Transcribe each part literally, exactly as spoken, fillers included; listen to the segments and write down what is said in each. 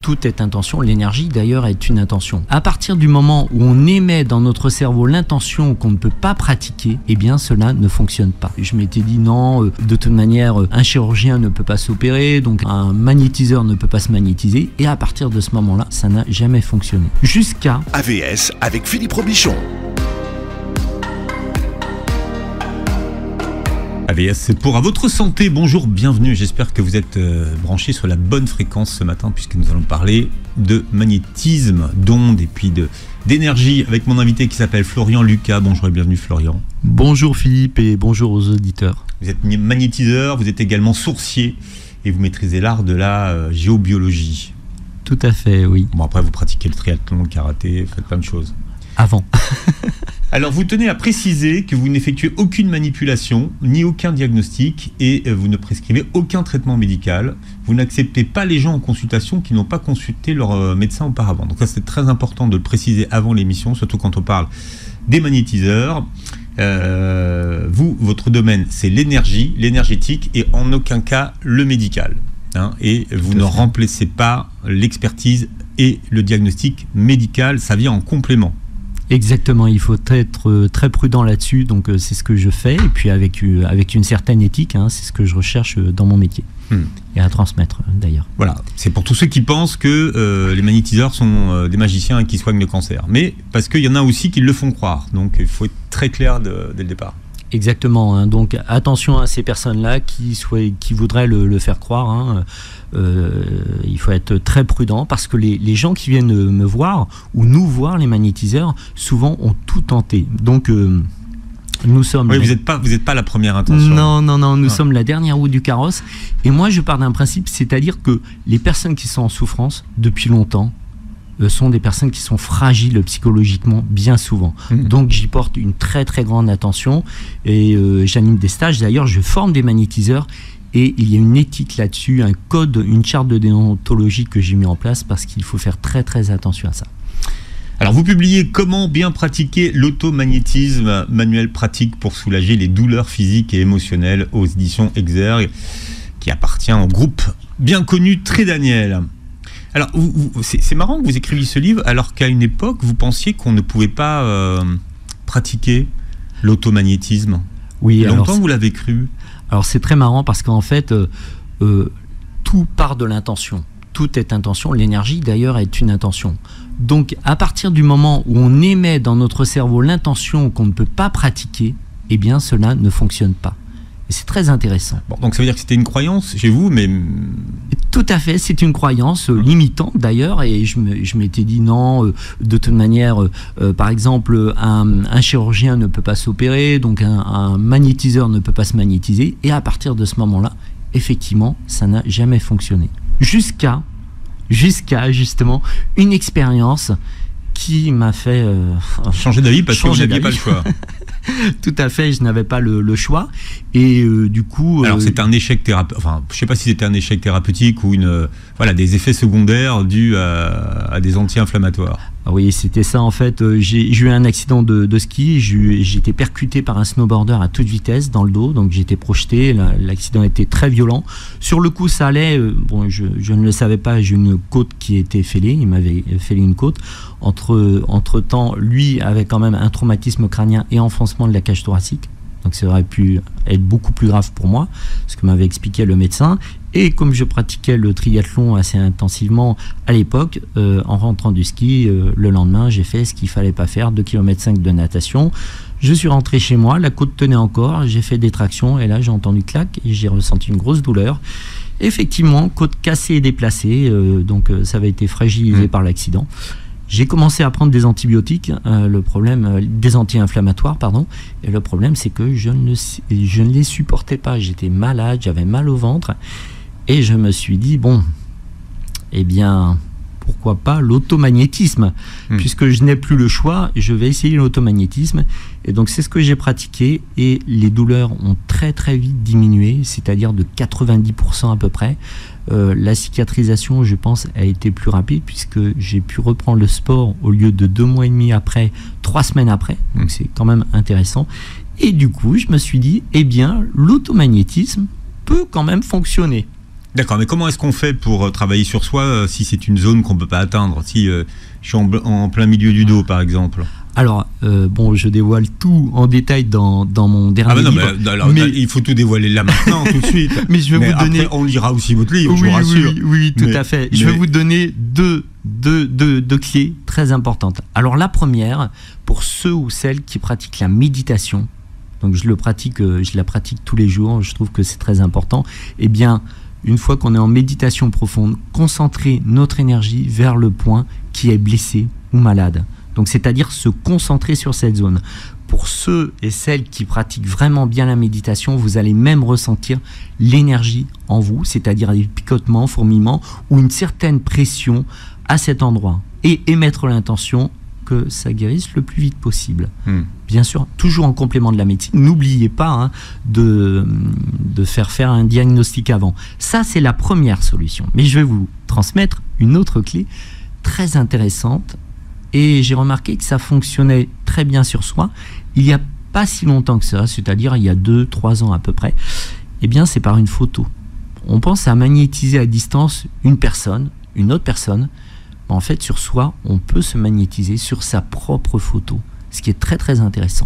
Tout est intention, l'énergie d'ailleurs est une intention. À partir du moment où on émet dans notre cerveau l'intention qu'on ne peut pas pratiquer, eh bien cela ne fonctionne pas. Je m'étais dit non, euh, de toute manière, euh, un chirurgien ne peut pas s'opérer, donc un magnétiseur ne peut pas se magnétiser, et à partir de ce moment-là, ça n'a jamais fonctionné. Jusqu'à A V S avec Philippe Robichon. A V S, c'est pour à votre santé. Bonjour, bienvenue. J'espère que vous êtes euh, branchés sur la bonne fréquence ce matin, puisque nous allons parler de magnétisme, d'ondes et puis de d'énergie avec mon invité qui s'appelle Florian Lucas. Bonjour et bienvenue Florian. Bonjour Philippe et bonjour aux auditeurs. Vous êtes magnétiseur, vous êtes également sourcier et vous maîtrisez l'art de la euh, géobiologie. Tout à fait, oui. Bon, après vous pratiquez le triathlon, le karaté, faites plein de choses. Avant. Alors vous tenez à préciser que vous n'effectuez aucune manipulation, ni aucun diagnostic, et vous ne prescrivez aucun traitement médical. Vous n'acceptez pas les gens en consultation qui n'ont pas consulté leur médecin auparavant. Donc ça c'est très important de le préciser avant l'émission, surtout quand on parle des magnétiseurs. Euh, vous, votre domaine c'est l'énergie, l'énergétique, et en aucun cas le médical. Hein, et vous ne remplacez pas l'expertise et le diagnostic médical, ça vient en complément. Exactement, il faut être très prudent là-dessus, donc c'est ce que je fais, et puis avec, avec une certaine éthique, hein, c'est ce que je recherche dans mon métier, hmm. et à transmettre d'ailleurs. Voilà, c'est pour tous ceux qui pensent que euh, les magnétiseurs sont euh, des magiciens et qui soignent le cancer, mais parce qu'il y en a aussi qui le font croire, donc il faut être très clair de, dès le départ. Exactement, hein, donc attention à ces personnes-là qui, qui voudraient le, le faire croire, hein. Euh, il faut être très prudent parce que les, les gens qui viennent me voir ou nous voir, les magnétiseurs, souvent ont tout tenté. Donc euh, nous sommes... Oui, vous n'êtes pas, vous n'êtes pas la première intention. Non, non, non, nous ah. sommes la dernière roue du carrosse. Et moi, je pars d'un principe, c'est-à-dire que les personnes qui sont en souffrance depuis longtemps euh, sont des personnes qui sont fragiles psychologiquement bien souvent. Mmh. Donc j'y porte une très très grande attention et euh, j'anime des stages. D'ailleurs, je forme des magnétiseurs. Et il y a une éthique là-dessus, un code, une charte de déontologie que j'ai mis en place parce qu'il faut faire très très attention à ça. Alors vous publiez Comment bien pratiquer l'automagnétisme, manuel pratique pour soulager les douleurs physiques et émotionnelles aux éditions Exergue, qui appartient au groupe bien connu Trait Daniel. Alors c'est marrant que vous écriviez ce livre alors qu'à une époque vous pensiez qu'on ne pouvait pas euh, pratiquer l'automagnétisme. Oui, et longtemps alors, vous l'avez cru. Alors c'est très marrant parce qu'en fait, euh, euh, tout part de l'intention. Tout est intention. L'énergie d'ailleurs est une intention. Donc à partir du moment où on émet dans notre cerveau l'intention qu'on ne peut pas pratiquer, eh bien cela ne fonctionne pas. Et c'est très intéressant. Bon, donc ça veut dire que c'était une croyance chez vous, mais... Tout à fait, c'est une croyance euh, limitante d'ailleurs, et je m'étais dit non, euh, de toute manière, euh, euh, par exemple, un, un chirurgien ne peut pas s'opérer, donc un, un magnétiseur ne peut pas se magnétiser, et à partir de ce moment-là, effectivement, ça n'a jamais fonctionné. Jusqu'à, jusqu'à justement, une expérience qui m'a fait... Euh, changer d'avis parce que vous n'aviez pas le choix. Tout à fait, je n'avais pas le, le choix et euh, du coup... Alors euh, c'était un échec thérapeutique, enfin je ne sais pas si c'était un échec thérapeutique ou une, euh, voilà, des effets secondaires dus à, à des anti-inflammatoires. Ah oui, c'était ça en fait. Euh, j'ai eu un accident de, de ski, j'ai été percuté par un snowboarder à toute vitesse dans le dos, donc j'étais projeté, l'accident était très violent. Sur le coup ça allait, euh, bon, je, je ne le savais pas, j'ai une côte qui était fêlée, il m'avait fêlé une côte. Entre, entre temps, lui avait quand même un traumatisme crânien et enfoncement de la cage thoracique. Donc ça aurait pu être beaucoup plus grave pour moi, ce que m'avait expliqué le médecin. Et comme je pratiquais le triathlon assez intensivement à l'époque, euh, en rentrant du ski, euh, le lendemain, j'ai fait ce qu'il ne fallait pas faire, deux virgule cinq kilomètres de natation. Je suis rentré chez moi, la côte tenait encore, j'ai fait des tractions et là j'ai entendu clac et j'ai ressenti une grosse douleur. Effectivement, côte cassée et déplacée, euh, donc euh, ça avait été fragilisé mmh. par l'accident. J'ai commencé à prendre des antibiotiques, euh, le problème, euh, des anti-inflammatoires, pardon, et le problème c'est que je ne, je ne les supportais pas, j'étais malade, j'avais mal au ventre, et je me suis dit, bon, eh bien, pourquoi pas l'automagnétisme, mmh. puisque je n'ai plus le choix, je vais essayer l'automagnétisme, et donc c'est ce que j'ai pratiqué, et les douleurs ont très très vite diminué, c'est-à-dire de quatre-vingt-dix pour cent à peu près. Euh, la cicatrisation, je pense, a été plus rapide puisque j'ai pu reprendre le sport au lieu de deux mois et demi après, trois semaines après. Donc c'est quand même intéressant. Et du coup, je me suis dit, eh bien, l'automagnétisme peut quand même fonctionner. D'accord, mais comment est-ce qu'on fait pour travailler sur soi euh, si c'est une zone qu'on ne peut pas atteindre? Si euh, je suis en, en plein milieu du dos, par exemple. Alors, euh, bon, je dévoile tout en détail dans, dans mon dernier ah bah non, livre. Mais, alors, mais... il faut tout dévoiler là maintenant, tout de suite. Mais je vais mais vous donner... Après, on lira aussi votre livre, oui, je vous rassure. Oui, oui, tout mais, à fait. Mais... Je vais vous donner deux, deux, deux, deux clés très importantes. Alors, la première, pour ceux ou celles qui pratiquent la méditation, donc je, le pratique, je la pratique tous les jours, je trouve que c'est très important, eh bien, une fois qu'on est en méditation profonde, concentrer notre énergie vers le point qui est blessé ou malade. Donc, c'est-à-dire se concentrer sur cette zone. Pour ceux et celles qui pratiquent vraiment bien la méditation, vous allez même ressentir l'énergie en vous, c'est-à-dire des picotements, fourmillements ou une certaine pression à cet endroit. Et émettre l'intention que ça guérisse le plus vite possible. Hmm. Bien sûr, toujours en complément de la médecine. N'oubliez pas hein, de, de faire faire un diagnostic avant. Ça, c'est la première solution. Mais je vais vous transmettre une autre clé très intéressante. Et j'ai remarqué que ça fonctionnait très bien sur soi. Il n'y a pas si longtemps que ça, c'est-à-dire il y a deux, trois ans à peu près. Eh bien, c'est par une photo. On pense à magnétiser à distance une personne, une autre personne. En fait, sur soi, on peut se magnétiser sur sa propre photo, ce qui est très très intéressant.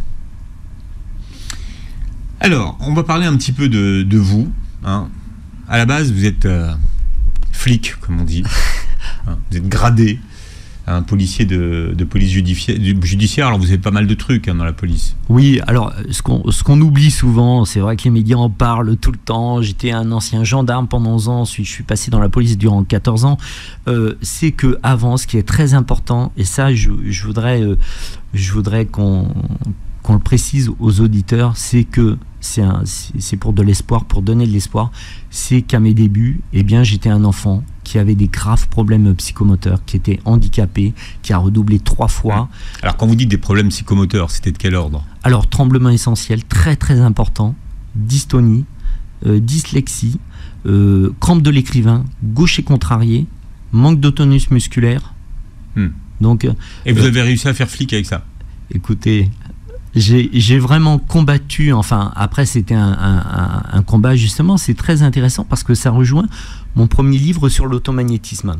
Alors, on va parler un petit peu de, de vous. Hein. À la base, vous êtes euh, flic, comme on dit. Hein, vous êtes gradé. Un policier de, de police judiciaire, alors vous avez pas mal de trucs hein, dans la police. Oui, alors ce qu'on ce qu'on oublie souvent, c'est vrai que les médias en parlent tout le temps. J'étais un ancien gendarme pendant onze ans, ensuite je suis passé dans la police durant quatorze ans. Euh, c'est que avant, ce qui est très important, et ça je, je voudrais, euh, je voudrais qu'on qu'on le précise aux auditeurs, c'est que c'est un, c'est pour de l'espoir, pour donner de l'espoir, c'est qu'à mes débuts, eh bien, j'étais un enfant qui avait des graves problèmes psychomoteurs, qui était handicapé, qui a redoublé trois fois. Alors quand vous dites des problèmes psychomoteurs, c'était de quel ordre? Alors tremblement essentiel, très très important, dystonie, euh, dyslexie, euh, crampe de l'écrivain, gaucher contrarié, manque d'autonus musculaire. Hmm. Donc, Et vous euh, avez réussi à faire flic avec ça? Écoutez... J'ai vraiment combattu, enfin après c'était un, un, un combat justement, c'est très intéressant parce que ça rejoint mon premier livre sur l'automagnétisme.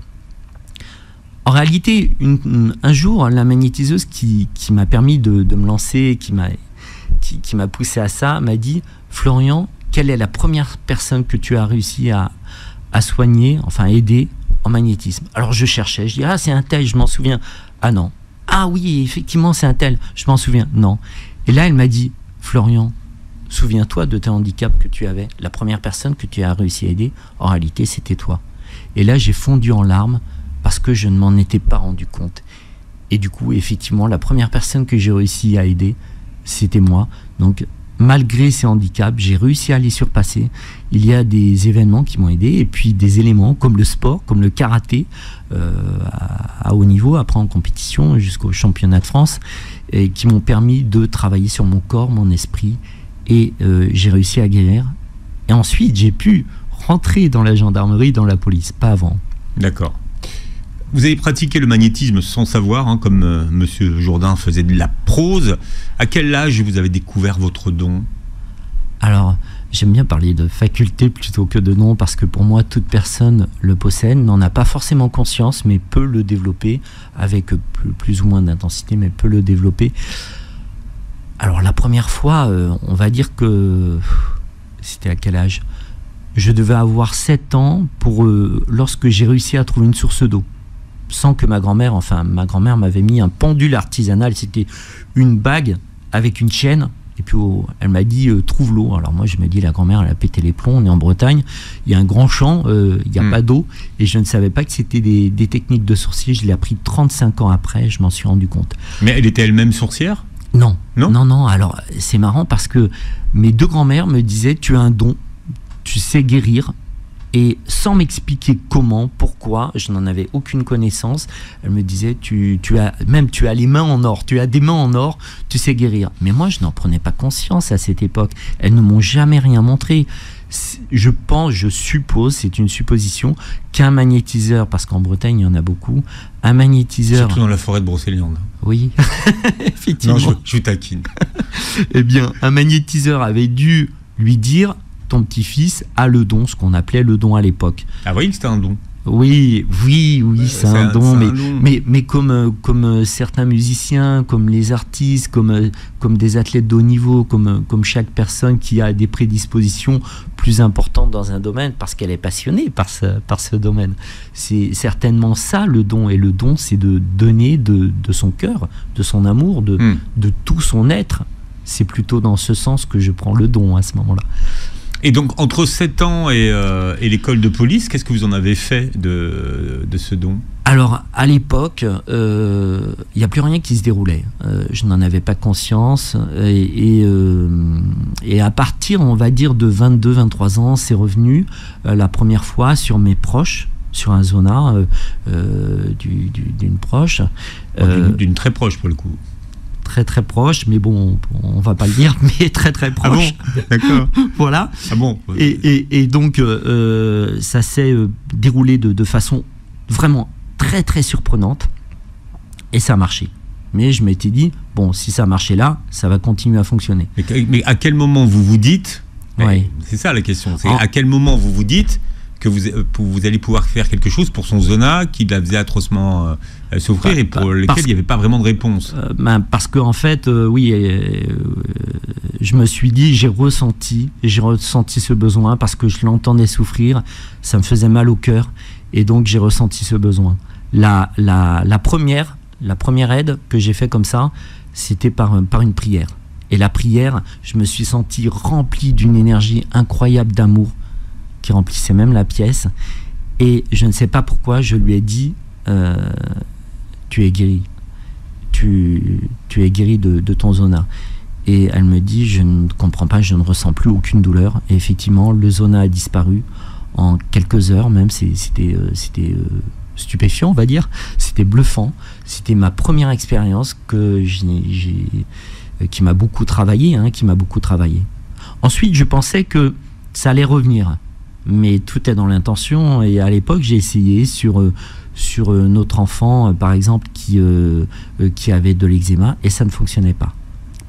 En réalité, une, un jour, la magnétiseuse qui, qui m'a permis de, de me lancer, qui m'a qui, qui m'a poussé à ça, m'a dit « Florian, quelle est la première personne que tu as réussi à, à soigner, enfin à aider en magnétisme ?» Alors je cherchais, je dis « Ah c'est un tel, je m'en souviens. » Ah non. Ah oui, effectivement, c'est un tel. Je m'en souviens. Non. Et là, elle m'a dit, Florian, souviens-toi de tes handicaps que tu avais. La première personne que tu as réussi à aider, en réalité, c'était toi. Et là, j'ai fondu en larmes parce que je ne m'en étais pas rendu compte. Et du coup, effectivement, la première personne que j'ai réussi à aider, c'était moi. Donc, malgré ces handicaps, j'ai réussi à les surpasser. Il y a des événements qui m'ont aidé et puis des éléments comme le sport, comme le karaté euh, à, à haut niveau, après en compétition jusqu'au championnat de France, et qui m'ont permis de travailler sur mon corps, mon esprit et euh, j'ai réussi à guérir. Et ensuite, j'ai pu rentrer dans la gendarmerie, dans la police, pas avant. D'accord. Vous avez pratiqué le magnétisme sans savoir, hein, comme euh, Monsieur Jourdain faisait de la prose. À quel âge vous avez découvert votre don? Alors, j'aime bien parler de faculté plutôt que de don, parce que pour moi, toute personne le possède, n'en a pas forcément conscience, mais peut le développer, avec plus, plus ou moins d'intensité, mais peut le développer. Alors, la première fois, euh, on va dire que... C'était à quel âge? Je devais avoir sept ans pour, euh, lorsque j'ai réussi à trouver une source d'eau. Sans que ma grand-mère, enfin ma grand-mère m'avait mis un pendule artisanal, c'était une bague avec une chaîne, et puis oh, elle m'a dit euh, trouve l'eau. Alors moi je me dis la grand-mère elle a pété les plombs, on est en Bretagne, il y a un grand champ, euh, il n'y a mmh. pas d'eau, et je ne savais pas que c'était des, des techniques de sorcier, je l'ai appris trente-cinq ans après, je m'en suis rendu compte. Mais elle était elle-même sorcière? Non, non, non, non, alors c'est marrant parce que mes deux grand-mères me disaient tu as un don, tu sais guérir. Et sans m'expliquer comment, pourquoi, je n'en avais aucune connaissance. Elle me disait, tu, tu as, même tu as les mains en or, tu as des mains en or, tu sais guérir. Mais moi, je n'en prenais pas conscience à cette époque. Elles ne m'ont jamais rien montré. Je pense, je suppose, c'est une supposition, qu'un magnétiseur, parce qu'en Bretagne, il y en a beaucoup, un magnétiseur... Surtout dans la forêt de Brocéliande. Oui, effectivement. Non, je, je taquine. Eh bien, un magnétiseur avait dû lui dire... ton petit-fils a le don, ce qu'on appelait le don à l'époque. Ah oui, c'était un don. Oui, oui, oui, euh, c'est un, un don, mais, un don. mais, mais comme, comme certains musiciens, comme les artistes, comme, comme des athlètes de haut niveau, comme, comme chaque personne qui a des prédispositions plus importantes dans un domaine, parce qu'elle est passionnée par ce, par ce domaine. C'est certainement ça le don, et le don, c'est de donner de, de son cœur, de son amour, de, mm. de tout son être. C'est plutôt dans ce sens que je prends le don à ce moment-là. Et donc, entre sept ans et, euh, et l'école de police, qu'est-ce que vous en avez fait de, de ce don ? Alors, à l'époque, il euh, n'y a plus rien qui se déroulait. Euh, je n'en avais pas conscience. Et, et, euh, et à partir, on va dire, de vingt-deux vingt-trois ans, c'est revenu euh, la première fois sur mes proches, sur un zona euh, euh, du, du, d'une proche. Euh, d'une, d'une très proche, pour le coup. Très très proche, mais bon, on va pas le dire, mais très très proche. Ah bon ? D'accord. Voilà. Ah bon ? Et, et, et donc, euh, ça s'est euh, déroulé de, de façon vraiment très très surprenante, et ça a marché. Mais je m'étais dit, bon, si ça marchait là, ça va continuer à fonctionner. Mais, mais à quel moment vous vous dites, ouais. C'est ça la question, c'est en, à quel moment vous vous dites que vous, vous allez pouvoir faire quelque chose pour son zona qui la faisait atrocement euh, souffrir bah, et pour bah, lequel il n'y avait pas vraiment de réponse. Euh, bah, parce qu'en en fait, euh, oui, euh, je me suis dit, j'ai ressenti, j'ai ressenti ce besoin parce que je l'entendais souffrir, ça me faisait mal au cœur, et donc j'ai ressenti ce besoin. La, la, la, première, la première aide que j'ai fait comme ça, c'était par, par une prière. Et la prière, je me suis senti rempli d'une énergie incroyable d'amour, qui remplissait même la pièce, et je ne sais pas pourquoi je lui ai dit euh, tu es guéri, tu, tu es guéri de, de ton zona. Et elle me dit, je ne comprends pas, je ne ressens plus aucune douleur. Et effectivement, le zona a disparu en quelques heures même. C'était euh, c'était euh, stupéfiant, on va dire, c'était bluffant. C'était ma première expérience que j'ai, j'ai, euh, qui m'a beaucoup travaillé, hein, qui m'a beaucoup travaillé. Ensuite, je pensais que ça allait revenir. Mais tout est dans l'intention, et à l'époque j'ai essayé sur, euh, sur euh, notre enfant euh, par exemple qui, euh, euh, qui avait de l'eczéma, et ça ne fonctionnait pas. Pourquoi ?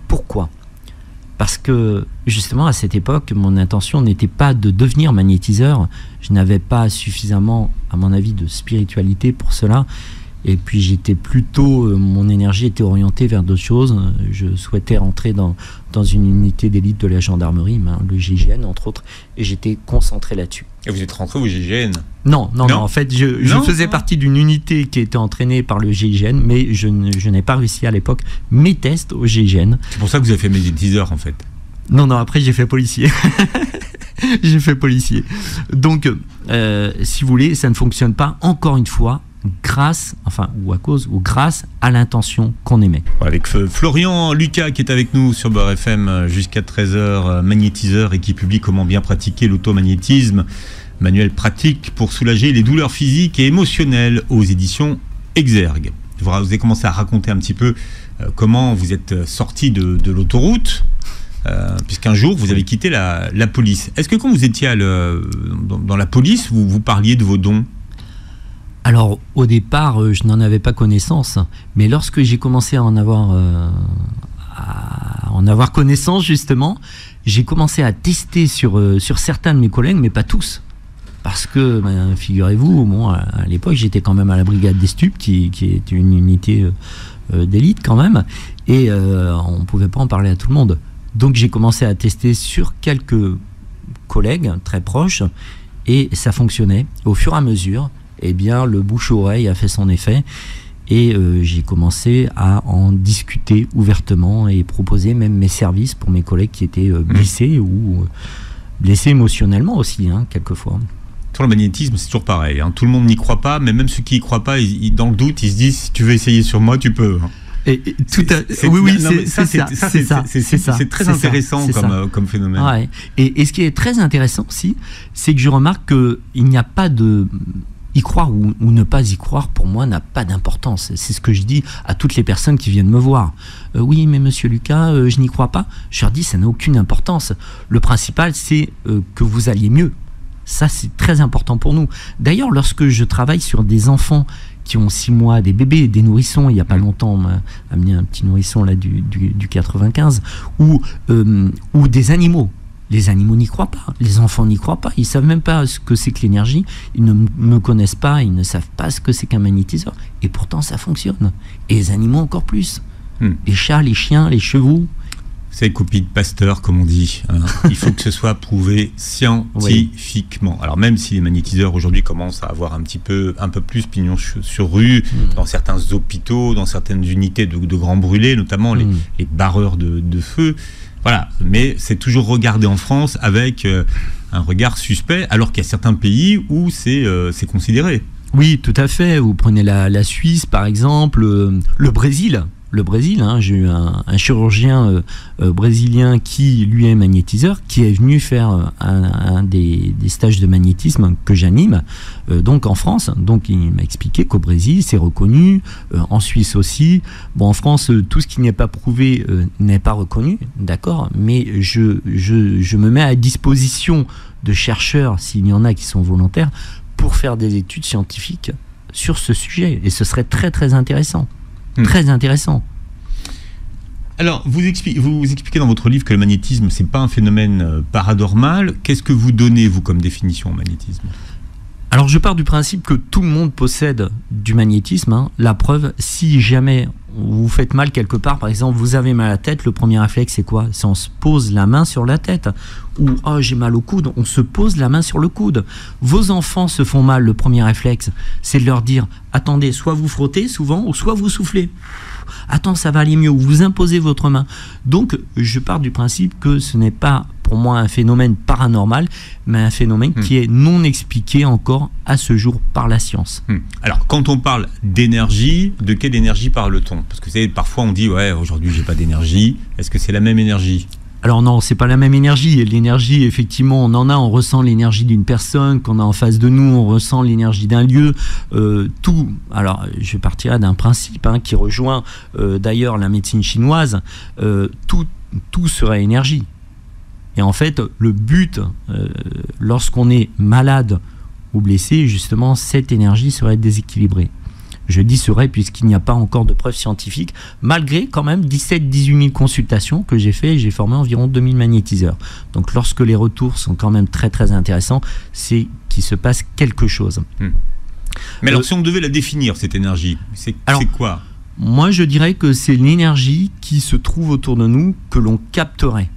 Parce que justement à cette époque mon intention n'était pas de devenir magnétiseur, je n'avais pas suffisamment à mon avis de spiritualité pour cela, et puis j'étais plutôt, euh, mon énergie était orientée vers d'autres choses. Je souhaitais rentrer dans, dans une unité d'élite de la gendarmerie, hein, le G I G N entre autres, et j'étais concentré là-dessus. Et vous êtes rentré au G I G N ? Non, non, non, non, en fait je, je faisais partie d'une unité qui était entraînée par le G I G N, mais je, ne, je n'ai pas réussi à l'époque mes tests au G I G N. C'est pour ça que vous avez fait magnétiseur en fait ? Non, non, après j'ai fait policier. J'ai fait policier. Donc, euh, si vous voulez, ça ne fonctionne pas, encore une fois, grâce, enfin, ou à cause, ou grâce à l'intention qu'on émet. Avec Florian Lucas qui est avec nous sur Beurre F M jusqu'à treize heures, magnétiseur, et qui publie Comment bien pratiquer l'automagnétisme, manuel pratique pour soulager les douleurs physiques et émotionnelles, aux éditions Exergue. Vous avez commencé à raconter un petit peu euh, comment vous êtes sorti de, de l'autoroute, euh, puisqu'un jour vous avez quitté la, la police. Est-ce que quand vous étiez à le, dans, dans la police, vous, vous parliez de vos dons ? Alors, au départ, euh, je n'en avais pas connaissance, mais lorsque j'ai commencé à en avoir, euh, à en avoir connaissance, justement, j'ai commencé à tester sur, euh, sur certains de mes collègues, mais pas tous. Parce que, ben, figurez-vous, bon, à, à l'époque, j'étais quand même à la brigade des stupes, qui, qui est une unité euh, d'élite quand même, et euh, on ne pouvait pas en parler à tout le monde. Donc, j'ai commencé à tester sur quelques collègues très proches, et ça fonctionnait. Au fur et à mesure, eh bien, le bouche-oreille a fait son effet, et euh, j'ai commencé à en discuter ouvertement et proposer même mes services pour mes collègues qui étaient euh, blessés, mmh. ou euh, blessés émotionnellement aussi, hein, quelquefois. Sur le magnétisme, c'est toujours pareil, hein. Tout le monde n'y croit pas, mais même ceux qui n'y croient pas, ils, ils, dans le doute, ils se disent, si tu veux essayer sur moi, tu peux. Et, et tout à... c'est, oui, oui, non, c'est, ça, c'est, c'est, ça, c'est, ça, c'est, c'est, c'est, c'est très c'est intéressant ça, comme, ça. Euh, comme phénomène. Ouais. Et, et ce qui est très intéressant aussi, c'est que je remarque qu'il n'y a pas de... Y croire ou, ou ne pas y croire, pour moi, n'a pas d'importance. C'est ce que je dis à toutes les personnes qui viennent me voir. Euh, oui, mais monsieur Lucas, euh, je n'y crois pas. Je leur dis, ça n'a aucune importance. Le principal, c'est euh, que vous alliez mieux. Ça, c'est très important pour nous. D'ailleurs, lorsque je travaille sur des enfants qui ont six mois, des bébés, des nourrissons, il n'y a pas longtemps, on m'a amené un petit nourrisson là, du, du, du quatre-vingt-quinze, ou, euh, ou des animaux, Les animaux n'y croient pas, les enfants n'y croient pas, ils ne savent même pas ce que c'est que l'énergie, ils ne me connaissent pas, ils ne savent pas ce que c'est qu'un magnétiseur. Et pourtant ça fonctionne. Et les animaux encore plus. Hmm. Les chats, les chiens, les chevaux. C'est copie de Pasteur, comme on dit. Hein. Il faut que ce soit prouvé scientifiquement. Oui. Alors même si les magnétiseurs aujourd'hui commencent à avoir un petit peu, un peu plus pignon sur rue, mmh. dans certains hôpitaux, dans certaines unités de, de grands brûlés, notamment mmh. les, les barreurs de, de feu. Voilà. Mais c'est toujours regardé en France avec euh, un regard suspect, alors qu'il y a certains pays où c'est euh, c'est considéré. Oui, tout à fait. Vous prenez la, la Suisse, par exemple, euh, le Brésil. Le Brésil, hein, j'ai eu un, un chirurgien euh, euh, brésilien qui, lui, est magnétiseur, qui est venu faire euh, un, un des, des stages de magnétisme que j'anime, euh, donc en France. Donc il m'a expliqué qu'au Brésil, c'est reconnu, euh, en Suisse aussi. Bon, en France, euh, tout ce qui n'est pas prouvé euh, n'est pas reconnu, d'accord, mais je, je, je me mets à disposition de chercheurs, s'il y en a qui sont volontaires, pour faire des études scientifiques sur ce sujet. Et ce serait très, très intéressant. Très intéressant. Alors, vous expliquez, vous expliquez dans votre livre que le magnétisme, c'est pas un phénomène euh, paranormal. Qu'est-ce que vous donnez, vous, comme définition au magnétisme ? Alors, je pars du principe que tout le monde possède du magnétisme. Hein. La preuve, si jamais vous vous faites mal quelque part, par exemple, vous avez mal à la tête, le premier réflexe, c'est quoi ? C'est on se pose la main sur la tête. Ou « oh, j'ai mal au coude », on se pose la main sur le coude. Vos enfants se font mal, le premier réflexe, c'est de leur dire « attendez, soit vous frottez souvent, ou soit vous soufflez. Attends, ça va aller mieux », ou vous imposez votre main. Donc, je pars du principe que ce n'est pas, pour moi, un phénomène paranormal, mais un phénomène mmh. qui est non expliqué encore à ce jour par la science. Mmh. Alors, quand on parle d'énergie, de quelle énergie parle-t-on ? Parce que vous savez, parfois on dit « ouais, aujourd'hui, j'ai pas d'énergie ». Est-ce que c'est la même énergie ? Alors non, c'est pas la même énergie. L'énergie, effectivement, on en a, on ressent l'énergie d'une personne qu'on a en face de nous, on ressent l'énergie d'un lieu, euh, tout. Alors, je partirai d'un principe hein, qui rejoint euh, d'ailleurs la médecine chinoise. Euh, tout, tout serait énergie. Et en fait, le but, euh, lorsqu'on est malade ou blessé, justement, cette énergie serait déséquilibrée. Je dis serait puisqu'il n'y a pas encore de preuves scientifiques, malgré quand même dix-sept à dix-huit mille consultations que j'ai fait, et j'ai formé environ deux mille magnétiseurs. Donc lorsque les retours sont quand même très très intéressants, c'est qu'il se passe quelque chose. Hum. Mais alors euh, si on devait la définir, cette énergie, c'est quoi ? Moi je dirais que c'est l'énergie qui se trouve autour de nous, que l'on capterait.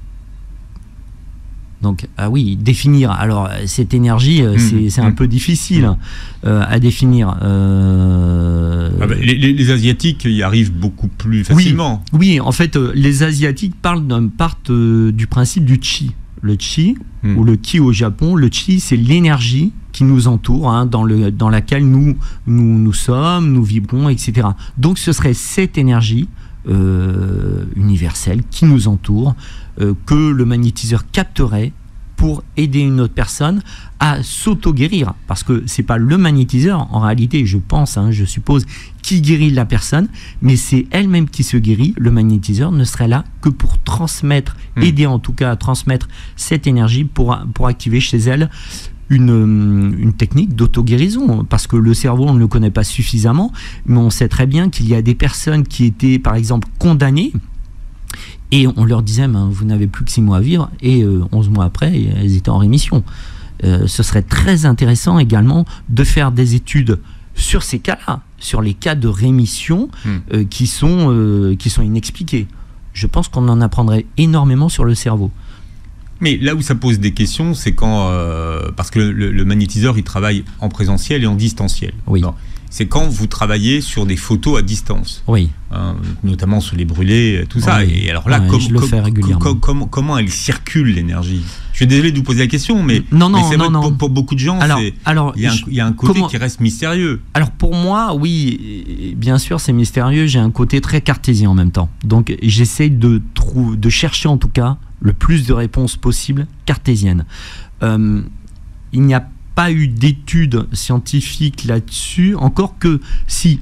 Donc, ah oui, définir. Alors, cette énergie, mmh, c'est mmh. un peu difficile mmh. euh, à définir. Euh... Ah bah, les, les, les Asiatiques y arrivent beaucoup plus facilement. Oui, oui en fait, euh, les Asiatiques parlent d'un partent euh, du principe du chi. Le chi, mmh. ou le ki au Japon, le chi, c'est l'énergie qui nous entoure, hein, dans, le, dans laquelle nous, nous, nous sommes, nous vibrons, et cetera. Donc, ce serait cette énergie euh, universelle qui nous entoure, euh, que le magnétiseur capterait pour aider une autre personne à s'auto-guérir. Parce que c'est pas le magnétiseur, en réalité, je pense, hein, je suppose, qui guérit la personne, mais c'est elle-même qui se guérit. Le magnétiseur ne serait là que pour transmettre, mmh. aider en tout cas à transmettre cette énergie pour, pour activer chez elle une, une technique d'auto-guérison. Parce que le cerveau, on ne le connaît pas suffisamment, mais on sait très bien qu'il y a des personnes qui étaient, par exemple, condamnées, et on leur disait, ben, vous n'avez plus que six mois à vivre, et euh, onze mois après, elles étaient en rémission. Euh, ce serait très intéressant également de faire des études sur ces cas-là, sur les cas de rémission mmh. euh, qui, sont, euh, qui sont inexpliqués. Je pense qu'on en apprendrait énormément sur le cerveau. Mais là où ça pose des questions, c'est quand... Euh, parce que le, le magnétiseur, il travaille en présentiel et en distanciel. Oui. C'est quand vous travaillez sur des photos à distance. Oui. Hein, notamment sur les brûlés, tout ça. Oui. Et alors là, ouais, com je le com fais régulièrement. Com com comment elle circule, l'énergie ? Je suis désolé de vous poser la question, mais, non, non, mais c'est non, vrai non. Pour, pour beaucoup de gens, il y, y a un côté comment... qui reste mystérieux. Alors pour moi, oui, bien sûr, c'est mystérieux. J'ai un côté très cartésien en même temps. Donc j'essaie de, de chercher en tout cas le plus de réponses possibles cartésiennes. Euh, il n'y a pas eu d'études scientifiques là-dessus, encore que si.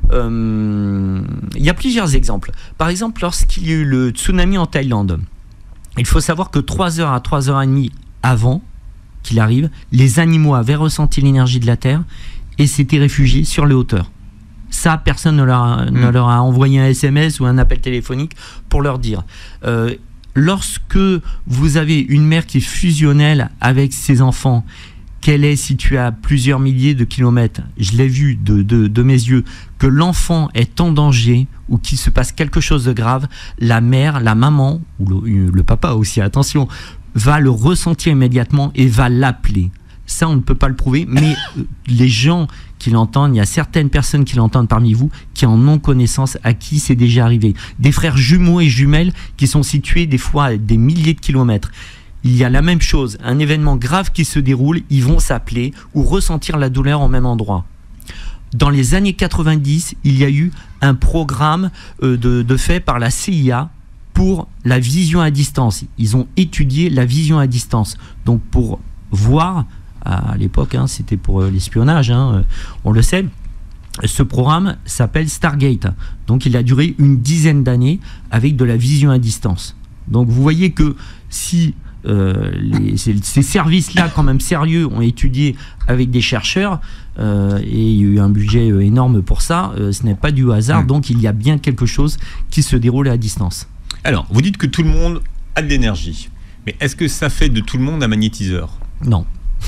Euh, il y a plusieurs exemples. Par exemple, lorsqu'il y a eu le tsunami en Thaïlande, il faut savoir que trois heures à trois heures trente avant qu'il arrive, les animaux avaient ressenti l'énergie de la Terre et s'étaient réfugiés sur les hauteurs. Ça, personne ne leur a, mmh. ne leur a envoyé un S M S ou un appel téléphonique pour leur dire. Euh, lorsque vous avez une mère qui est fusionnelle avec ses enfants, qu'elle est située à plusieurs milliers de kilomètres, je l'ai vu de, de, de mes yeux, que l'enfant est en danger ou qu'il se passe quelque chose de grave, la mère, la maman, ou le, le papa aussi, attention, va le ressentir immédiatement et va l'appeler. Ça, on ne peut pas le prouver, mais les gens qui l'entendent, il y a certaines personnes qui l'entendent parmi vous qui en ont connaissance, à qui c'est déjà arrivé. Des frères jumeaux et jumelles qui sont situés des fois à des milliers de kilomètres. Il y a la même chose, un événement grave qui se déroule, ils vont s'appeler ou ressentir la douleur au même endroit. Dans les années quatre-vingt-dix, il y a eu un programme euh, de, de fait par la C I A pour la vision à distance. Ils ont étudié la vision à distance. Donc pour voir, à l'époque, hein, c'était pour euh, l'espionnage, hein, on le sait, ce programme s'appelle Stargate. Donc il a duré une dizaine d'années avec de la vision à distance. Donc vous voyez que si euh, les, ces, ces services-là quand même sérieux ont étudié avec des chercheurs, euh, et il y a eu un budget euh, énorme pour ça, euh, ce n'est pas du hasard, mmh. Donc il y a bien quelque chose qui se déroule à distance. Alors, vous dites que tout le monde a de l'énergie, mais est-ce que ça fait de tout le monde un magnétiseur? Non.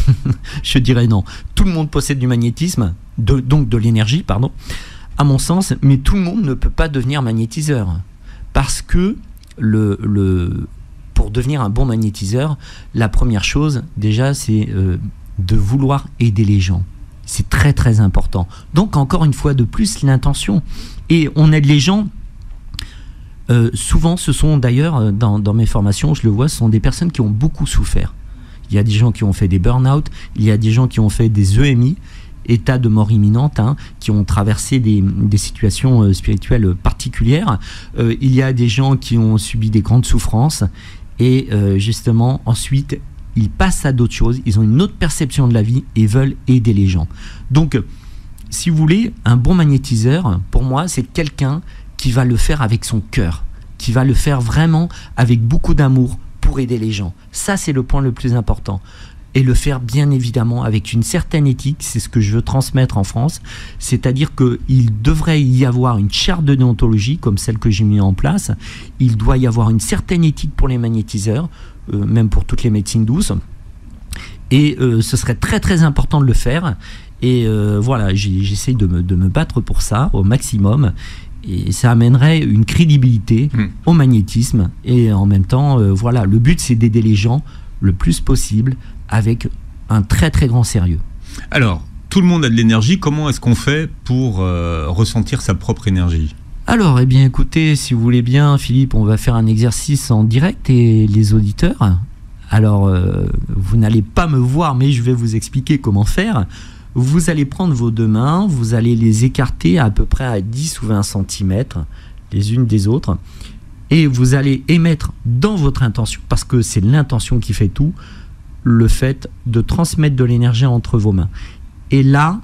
Je dirais non. Tout le monde possède du magnétisme, de, donc de l'énergie, pardon, à mon sens, mais tout le monde ne peut pas devenir magnétiseur. Parce que le, le, pour devenir un bon magnétiseur, la première chose, déjà, c'est euh, de vouloir aider les gens. C'est très très important. Donc, encore une fois de plus, l'intention. Et on aide les gens. Euh, souvent, ce sont d'ailleurs, dans, dans mes formations, je le vois, ce sont des personnes qui ont beaucoup souffert. Il y a des gens qui ont fait des burn-out, il y a des gens qui ont fait des E M I, état de mort imminente, hein, qui ont traversé des, des situations euh, spirituelles particulières. Euh, il y a des gens qui ont subi des grandes souffrances et euh, justement, ensuite, ils passent à d'autres choses, ils ont une autre perception de la vie et veulent aider les gens. Donc, si vous voulez, un bon magnétiseur, pour moi, c'est quelqu'un qui va le faire avec son cœur, qui va le faire vraiment avec beaucoup d'amour pour aider les gens. Ça, c'est le point le plus important. Et le faire, bien évidemment, avec une certaine éthique, c'est ce que je veux transmettre en France, c'est-à-dire qu'il devrait y avoir une charte de déontologie, comme celle que j'ai mise en place. Il doit y avoir une certaine éthique pour les magnétiseurs, euh, même pour toutes les médecines douces. Et euh, ce serait très très important de le faire. Et euh, voilà, j'essaie de me, de me battre pour ça au maximum. Et ça amènerait une crédibilité mmh. au magnétisme. Et en même temps, euh, voilà, le but, c'est d'aider les gens le plus possible avec un très très grand sérieux. Alors, tout le monde a de l'énergie. Comment est-ce qu'on fait pour euh, ressentir sa propre énergie? Alors, eh bien, écoutez, si vous voulez bien, Philippe, on va faire un exercice en direct et les auditeurs. Alors, euh, vous n'allez pas me voir, mais je vais vous expliquer comment faire. Vous allez prendre vos deux mains, vous allez les écarter à peu près à dix ou vingt centimètres les unes des autres et vous allez émettre dans votre intention, parce que c'est l'intention qui fait tout, le fait de transmettre de l'énergie entre vos mains. Et là,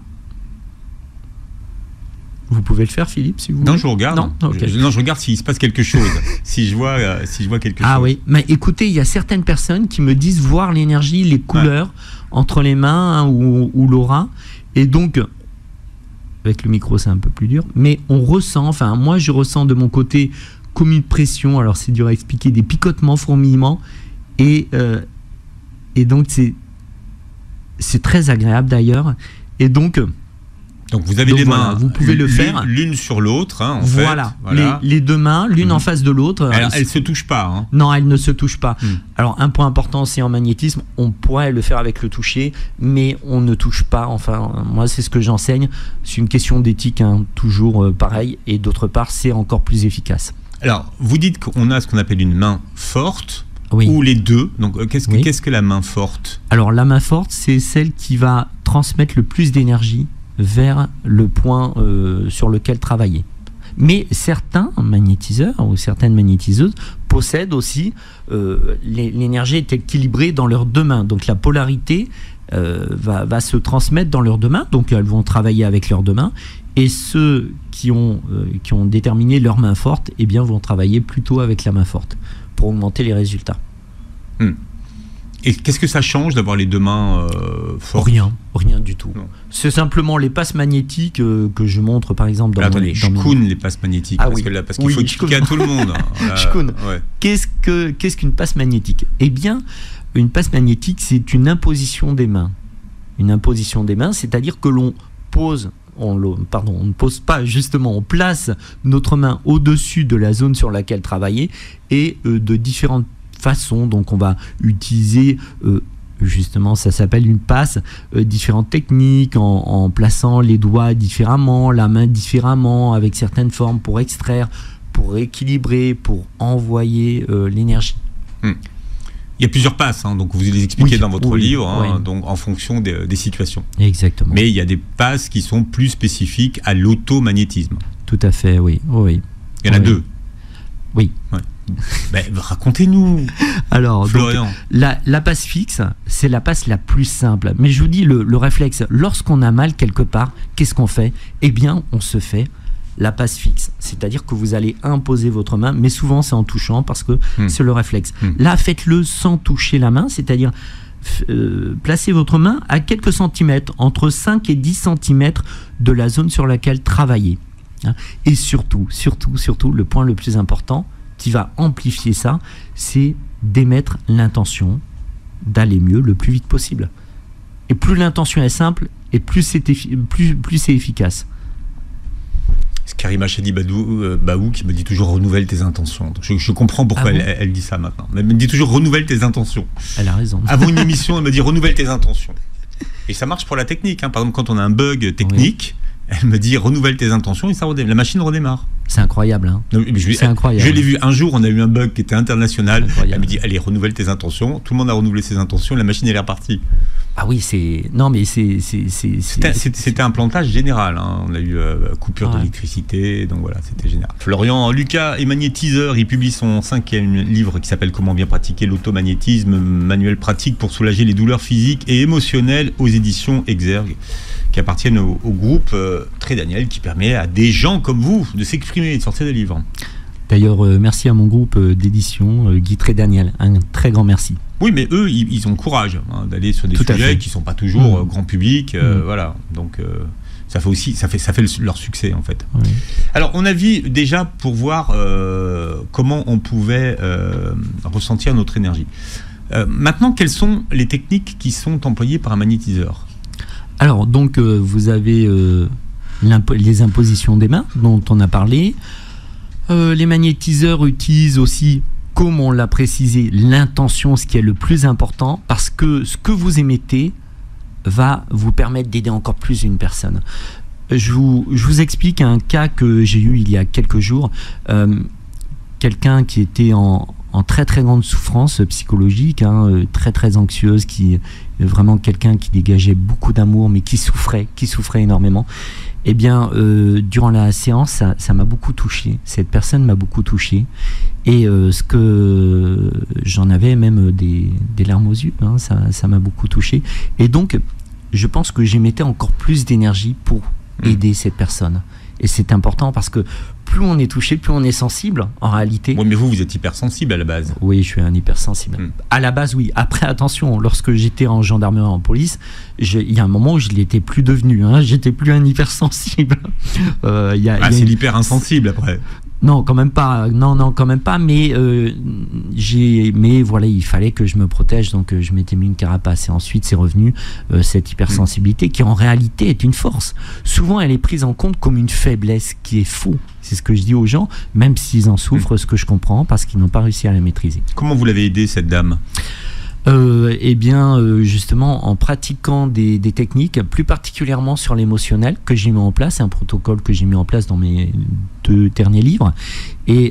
vous pouvez le faire, Philippe, si vous voulez. Non, je regarde. Non, okay. je, non, je regarde s'il se passe quelque chose. si je vois, euh, si je vois quelque ah, chose. Ah oui, mais écoutez, il y a certaines personnes qui me disent voir l'énergie, les couleurs ouais. entre les mains hein, ou, ou l'aura. Et donc, avec le micro, c'est un peu plus dur. Mais on ressent, enfin, moi, je ressens de mon côté comme une pression. Alors, c'est dur à expliquer, des picotements, fourmillements. Et, euh, et donc, c'est, c'est très agréable d'ailleurs. Et donc... Donc vous avez Donc les voilà, mains, vous pouvez le faire l'une sur l'autre, hein, en voilà, fait. Voilà, les, les deux mains, l'une mmh. en face de l'autre. Alors, elles ne se touchent pas. Hein. Non, elles ne se touchent pas. Mmh. Alors un point important, c'est en magnétisme, on pourrait le faire avec le toucher, mais on ne touche pas. Enfin, moi c'est ce que j'enseigne. C'est une question d'éthique, hein, toujours euh, pareil. Et d'autre part, c'est encore plus efficace. Alors, vous dites qu'on a ce qu'on appelle une main forte. Oui. Ou les deux. Donc, qu'est-ce que, oui. qu'est-ce que la main forte? Alors, la main forte, c'est celle qui va transmettre le plus d'énergie vers le point euh, sur lequel travailler. Mais certains magnétiseurs ou certaines magnétiseuses possèdent aussi euh, l'énergie est équilibrée dans leurs deux mains. Donc la polarité euh, va, va se transmettre dans leurs deux mains. Donc elles vont travailler avec leurs deux mains. Et ceux qui ont, euh, qui ont déterminé leur main forte, eh bien, vont travailler plutôt avec la main forte pour augmenter les résultats. Mmh. Et qu'est-ce que ça change d'avoir les deux mains euh, fortes? Rien, rien du tout. C'est simplement les passes magnétiques euh, que je montre par exemple dans Mais attendez, mon... Dans Shkoun, mon... les passes magnétiques, Ah parce oui. que là, parce qu'il Oui, faut expliquer à tout le monde. Hein. Shkoun. Ouais. Qu'est-ce que, qu'est-ce qu'une passe magnétique? Eh bien, une passe magnétique, c'est une imposition des mains. Une imposition des mains, c'est-à-dire que l'on pose... On, le, pardon, on ne pose pas, justement, on place notre main au-dessus de la zone sur laquelle travailler et euh, de différentes façons. Donc on va utiliser, euh, justement, ça s'appelle une passe, euh, différentes techniques, en, en plaçant les doigts différemment, la main différemment, avec certaines formes pour extraire, pour équilibrer, pour envoyer euh, l'énergie. Hum. Il y a plusieurs passes, hein, donc vous les expliquez oui, dans votre oui, livre, hein, oui. donc en fonction des, des situations. Exactement. Mais il y a des passes qui sont plus spécifiques à l'automagnétisme. Tout à fait, oui. oui. Il y en a oui. deux. Oui. Ouais. Ben, racontez-nous, Alors, Florian. donc, la, la passe fixe, c'est la passe la plus simple. Mais je vous dis, le, le réflexe, lorsqu'on a mal quelque part, qu'est-ce qu'on fait? Eh bien, on se fait la passe fixe. C'est-à-dire que vous allez imposer votre main, mais souvent c'est en touchant parce que mmh. c'est le réflexe. Mmh. Là, faites-le sans toucher la main, c'est-à-dire euh, placez votre main à quelques centimètres, entre cinq et dix centimètres de la zone sur laquelle travailler. Hein. Et surtout, surtout, surtout, le point le plus important qui va amplifier ça, c'est d'émettre l'intention d'aller mieux le plus vite possible. Et plus l'intention est simple, et plus c'est plus, plus c'est efficace. C'est Karima Chadi Baou, euh, Baou qui me dit toujours renouvelle tes intentions. Donc je, je comprends pourquoi ah bon elle, elle dit ça maintenant. Elle me dit toujours renouvelle tes intentions. Elle a raison. Avant une émission, elle me dit renouvelle tes intentions. Et ça marche pour la technique. Hein. Par exemple, quand on a un bug technique, oui. elle me dit renouvelle tes intentions et ça redémarre. La machine redémarre. C'est incroyable. Hein. C'est incroyable. Je l'ai vu un jour, on a eu un bug qui était international. Elle me dit allez, renouvelle tes intentions. Tout le monde a renouvelé ses intentions. La machine elle est repartie. Ah oui, c'est... Non, mais c'est... C'était un plantage général. Hein. On a eu euh, coupure ah. d'électricité. Donc voilà, c'était général. Florian Lucas est magnétiseur. Il publie son cinquième livre qui s'appelle Comment bien pratiquer l'automagnétisme, manuel pratique pour soulager les douleurs physiques et émotionnelles aux éditions Exergue, qui appartiennent au, au groupe euh, Très Daniel, qui permet à des gens comme vous de s'exprimer et de sortir des livres. D'ailleurs, euh, merci à mon groupe euh, d'édition, euh, Guy Très Daniel. Un très grand merci. Oui, mais eux, ils, ils ont le courage hein, d'aller sur des Tout sujets qui ne sont pas toujours mmh. euh, grand public. Euh, mmh. Voilà. Donc, euh, ça fait aussi, ça fait, ça fait le, leur succès, en fait. Oui. Alors, on a vu déjà pour voir euh, comment on pouvait euh, ressentir notre énergie. Euh, maintenant, quelles sont les techniques qui sont employées par un magnétiseur? Alors, donc, euh, vous avez euh, les impositions des mains, dont on a parlé. Euh, les magnétiseurs utilisent aussi, comme on l'a précisé, l'intention, ce qui est le plus important, parce que ce que vous émettez va vous permettre d'aider encore plus une personne. Je vous, je vous explique un cas que j'ai eu il y a quelques jours. Euh, quelqu'un qui était en, en très très grande souffrance psychologique, hein, très très anxieuse, qui vraiment quelqu'un qui dégageait beaucoup d'amour, mais qui souffrait, qui souffrait énormément. Eh bien, euh, durant la séance, ça, ça m'a beaucoup touché. Cette personne m'a beaucoup touché. Et euh, ce que j'en avais même des, des larmes aux yeux, hein, ça, ça m'a beaucoup touché. Et donc, je pense que j'émettais encore plus d'énergie pour mmh. aider cette personne. Et c'est important parce que plus on est touché, plus on est sensible, en réalité. Oui, mais vous, vous êtes hypersensible à la base. Oui, je suis un hypersensible. Mmh. À la base, oui. Après, attention, lorsque j'étais en gendarmerie, en police, je, il y a un moment où je ne l'étais plus devenu. Hein, j'étais plus un hypersensible. euh, y a, ah, y a c'est une... l'hyper-insensible, après. Non, quand même pas. Non, non, quand même pas. Mais euh, j'ai, mais voilà, il fallait que je me protège, donc euh, je m'étais mis une carapace. Et ensuite, c'est revenu euh, cette hypersensibilité, mmh. qui en réalité est une force. Souvent, elle est prise en compte comme une faiblesse, qui est faux. C'est ce que je dis aux gens, même s'ils en souffrent, mmh. ce que je comprends, parce qu'ils n'ont pas réussi à la maîtriser. Comment vous l'avez aidé, cette dame ? Euh, eh bien, euh, justement, en pratiquant des, des techniques, plus particulièrement sur l'émotionnel, que j'ai mis en place, un protocole que j'ai mis en place dans mes deux derniers livres, et,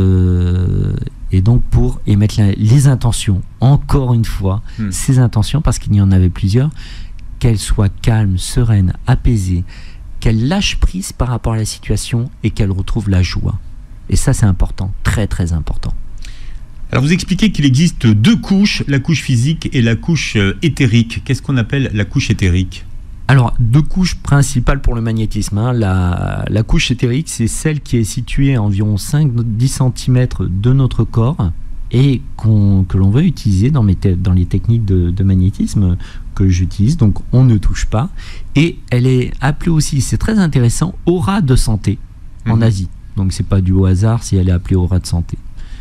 euh, et donc pour émettre la, les intentions, encore une fois, mmh. ces intentions, parce qu'il y en avait plusieurs, qu'elles soient calmes, sereines, apaisées, qu'elles lâchent prise par rapport à la situation et qu'elles retrouvent la joie. Et ça, c'est important, très très important. Alors vous expliquez qu'il existe deux couches, la couche physique et la couche euh, éthérique. Qu'est-ce qu'on appelle la couche éthérique ? Alors, deux couches principales pour le magnétisme. Hein. La, la couche éthérique, c'est celle qui est située à environ cinq à dix centimètres de notre corps, et qu'on, que l'on veut utiliser dans, mes te- dans les techniques de, de magnétisme que j'utilise. Donc on ne touche pas. Et elle est appelée aussi, c'est très intéressant, aura de santé en mmh. Asie. Donc c'est pas du au hasard si elle est appelée aura de santé.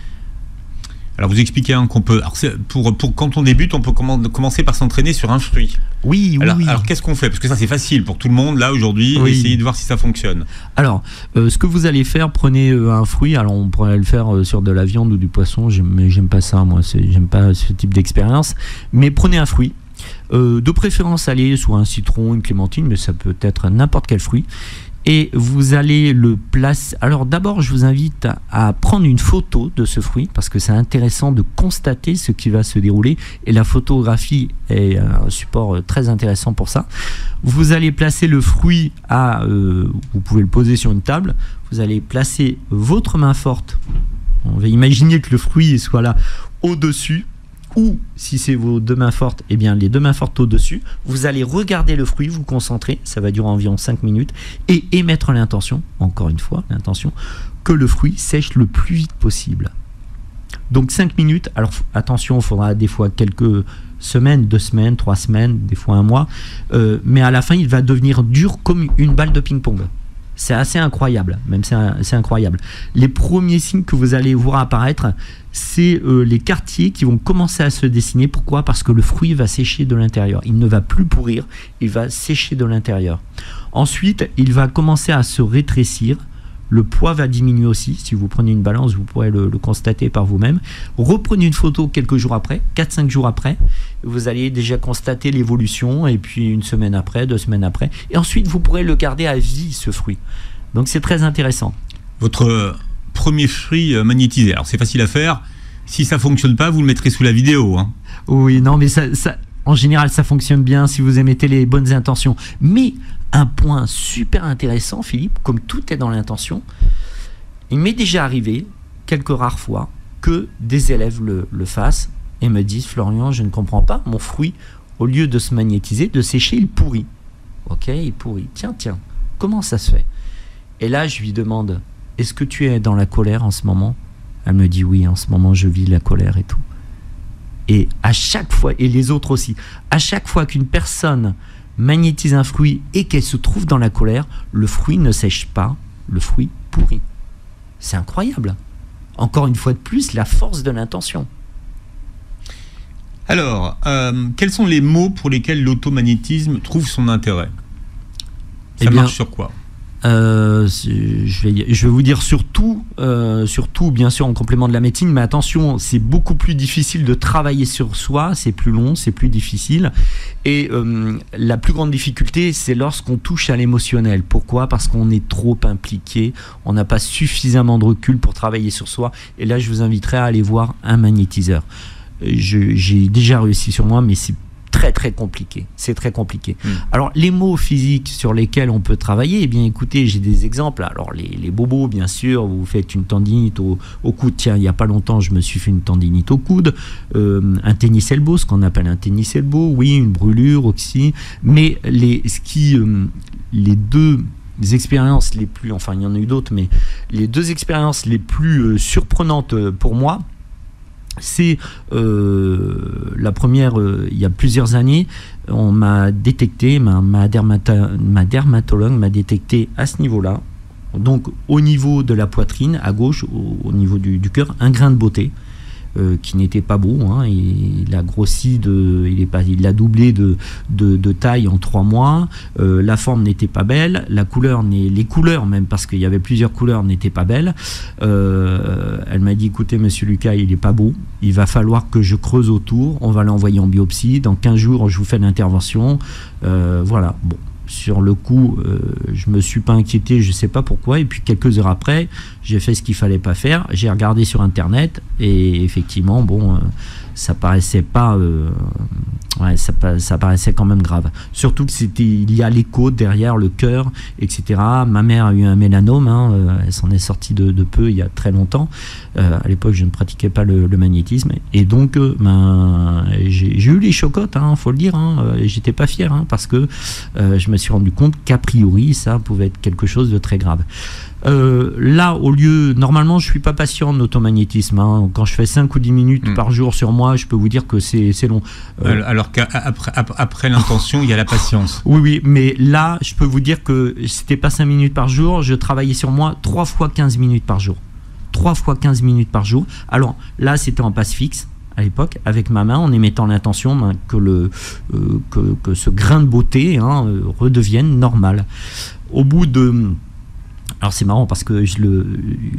Alors vous expliquez hein, qu'on peut, alors pour, pour quand on débute, on peut commencer par s'entraîner sur un fruit. Oui, oui. Alors, oui. alors qu'est-ce qu'on fait? Parce que ça c'est facile pour tout le monde là aujourd'hui. Oui. Essayez de voir si ça fonctionne. Alors, euh, ce que vous allez faire, prenez euh, un fruit. Alors on pourrait le faire euh, sur de la viande ou du poisson. J'aime, mais j'aime pas ça, moi. C'est, j'aime pas ce type d'expérience. Mais prenez un fruit. Euh, de préférence salé, soit un citron, une clémentine, mais ça peut être n'importe quel fruit. Et vous allez le placer. Alors d'abord, je vous invite à, à prendre une photo de ce fruit parce que c'est intéressant de constater ce qui va se dérouler. Et la photographie est un support très intéressant pour ça. Vous allez placer le fruit à. Euh, vous pouvez le poser sur une table. Vous allez placer votre main forte. On va imaginer que le fruit soit là au-dessus. Ou si c'est vos deux mains fortes, eh bien les deux mains fortes au-dessus, vous allez regarder le fruit, vous concentrer, ça va durer environ cinq minutes, et émettre l'intention, encore une fois, l'intention, que le fruit sèche le plus vite possible. Donc cinq minutes, alors attention, il faudra des fois quelques semaines, deux semaines, trois semaines, des fois un mois, euh, mais à la fin il va devenir dur comme une balle de ping-pong. C'est assez incroyable, même c'est, c'est incroyable. Les premiers signes que vous allez voir apparaître, c'est euh, les quartiers qui vont commencer à se dessiner. Pourquoi ? Parce que le fruit va sécher de l'intérieur. Il ne va plus pourrir, il va sécher de l'intérieur. Ensuite, il va commencer à se rétrécir. Le poids va diminuer aussi. Si vous prenez une balance, vous pourrez le, le constater par vous-même. Reprenez une photo quelques jours après, quatre cinq jours après. Vous allez déjà constater l'évolution. Et puis une semaine après, deux semaines après. Et ensuite, vous pourrez le garder à vie, ce fruit. Donc c'est très intéressant. Votre premier fruit magnétisé. Alors c'est facile à faire. Si ça ne fonctionne pas, vous le mettrez sous la vidéo. Hein. Oui, non, mais ça, ça, en général, ça fonctionne bien si vous émettez les bonnes intentions. Mais un point super intéressant, Philippe, comme tout est dans l'intention, il m'est déjà arrivé, quelques rares fois, que des élèves le, le fassent et me disent « Florian, je ne comprends pas, mon fruit, au lieu de se magnétiser, de sécher, il pourrit. » Ok, il pourrit. Tiens, tiens, comment ça se fait ? Et là, je lui demande « Est-ce que tu es dans la colère en ce moment ?» Elle me dit « Oui, en ce moment, je vis la colère et tout. » Et à chaque fois, et les autres aussi, à chaque fois qu'une personne magnétise un fruit et qu'elle se trouve dans la colère, le fruit ne sèche pas, le fruit pourrit. C'est incroyable. Encore une fois de plus, la force de l'intention. Alors, euh, quels sont les mots pour lesquels l'automagnétisme trouve son intérêt ? Ça eh bien, marche sur quoi ? Euh, je, vais, je vais vous dire surtout, euh, surtout bien sûr en complément de la médecine, mais attention, c'est beaucoup plus difficile de travailler sur soi, c'est plus long, c'est plus difficile, et euh, la plus grande difficulté, c'est lorsqu'on touche à l'émotionnel. Pourquoi ? Parce qu'on est trop impliqué, on n'a pas suffisamment de recul pour travailler sur soi, et là je vous inviterai à aller voir un magnétiseur. Je, j'ai déjà réussi sur moi, mais c'est très très compliqué, c'est très compliqué. Mmh. Alors les mots physiques sur lesquels on peut travailler, eh bien écoutez, j'ai des exemples. Alors les, les bobos, bien sûr, vous faites une tendinite au, au coude. Tiens, il n'y a pas longtemps, je me suis fait une tendinite au coude, euh, un tennis elbow, ce qu'on appelle un tennis elbow, oui, une brûlure aussi. Mais les, ce qui, euh, les deux expériences les plus, enfin il y en a eu d'autres, mais les deux expériences les plus euh, surprenantes pour moi, c'est euh, la première, euh, il y a plusieurs années, on m'a détecté, ma, ma, dermata, ma dermatologue m'a détecté à ce niveau-là, donc au niveau de la poitrine, à gauche, au, au niveau du, du cœur, un grain de beauté. Euh, qui n'était pas beau, hein, il a grossi, de, il, est pas, il a doublé de, de, de taille en trois mois, euh, la forme n'était pas belle, la couleur, les couleurs même, parce qu'il y avait plusieurs couleurs, n'étaient pas belles. Euh, elle m'a dit, écoutez monsieur Lucas, il n'est pas beau, il va falloir que je creuse autour, on va l'envoyer en biopsie, dans quinze jours je vous fais l'intervention, euh, voilà, bon. Sur le coup, euh, je me suis pas inquiété, je sais pas pourquoi. Et puis quelques heures après, j'ai fait ce qu'il fallait pas faire. J'ai regardé sur internet et effectivement, bon, euh, ça paraissait pas, euh, ouais, ça, ça paraissait quand même grave. Surtout que c'était, il y a les côtes derrière, le cœur, et cetera. Ma mère a eu un mélanome, hein, euh, elle s'en est sortie de, de peu il y a très longtemps. Euh, à l'époque, je ne pratiquais pas le, le magnétisme, et donc euh, ben, j'ai, j'ai eu les chocottes, hein, faut le dire, hein, et j'étais pas fier, hein, parce que euh, je me suis rendu compte qu'a priori, ça pouvait être quelque chose de très grave. Euh, là, au lieu, normalement, je suis pas patient en automagnétisme. Hein. Quand je fais cinq ou dix minutes mmh. par jour sur moi, je peux vous dire que c'est, c'est long. Euh, Alors qu'après après l'intention, il y a la patience. Oui, oui, mais là, je peux vous dire que c'était pas cinq minutes par jour, je travaillais sur moi trois fois quinze minutes par jour. trois fois quinze minutes par jour. Alors là, c'était en passe fixe. À l'époque, avec ma main, en émettant l'intention ben, que, le, euh, que, que ce grain de beauté hein, euh, redevienne normal. Au bout de... Alors c'est marrant parce que je le,